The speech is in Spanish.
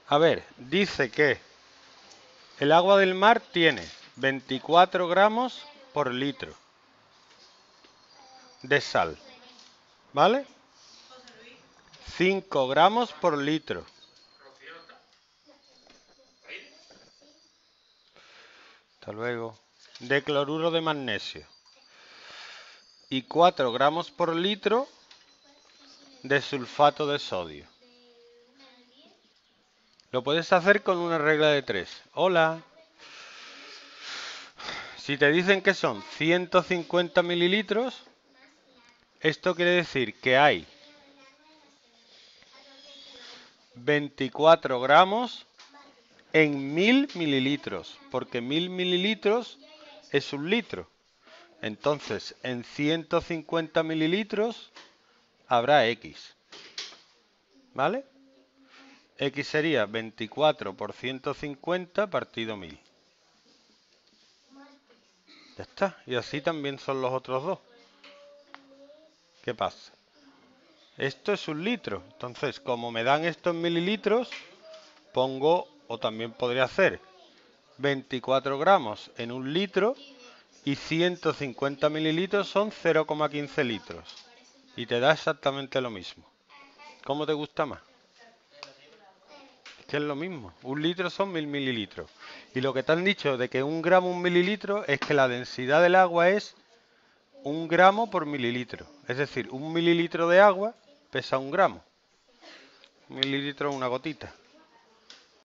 A ver, dice que el agua del mar tiene 24 gramos por litro de sal, ¿vale? 5 gramos por litro. Hasta luego. De cloruro de magnesio. Y 4 gramos por litro de sulfato de sodio. Lo puedes hacer con una regla de 3. Hola. Si te dicen que son 150 mililitros, esto quiere decir que hay 24 gramos en 1000 mililitros, porque 1000 mililitros es un litro. Entonces, en 150 mililitros habrá X, ¿vale? X sería 24 por 150 partido 1000. Ya está, y así también son los otros dos. ¿Qué pasa? Esto es un litro, entonces como me dan esto en mililitros, pongo, o también podría hacer 24 gramos en un litro y 150 mililitros son 0,15 litros. Y te da exactamente lo mismo. ¿Cómo te gusta más? Es que es lo mismo. Un litro son 1000 mililitros. Y lo que te han dicho de que 1 gramo, 1 mililitro, es que la densidad del agua es 1 gramo por mililitro. Es decir, 1 mililitro de agua pesa 1 gramo. 1 mililitro es una gotita.